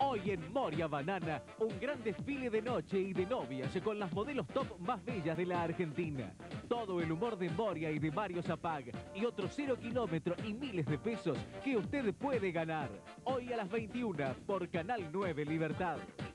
Hoy en Moria Banana, un gran desfile de noche y de novias con las modelos top más bellas de la Argentina. Todo el humor de Moria y de Mario Zapag y otros 0 kilómetros y miles de pesos que usted puede ganar. Hoy a las 21 por Canal 9 Libertad.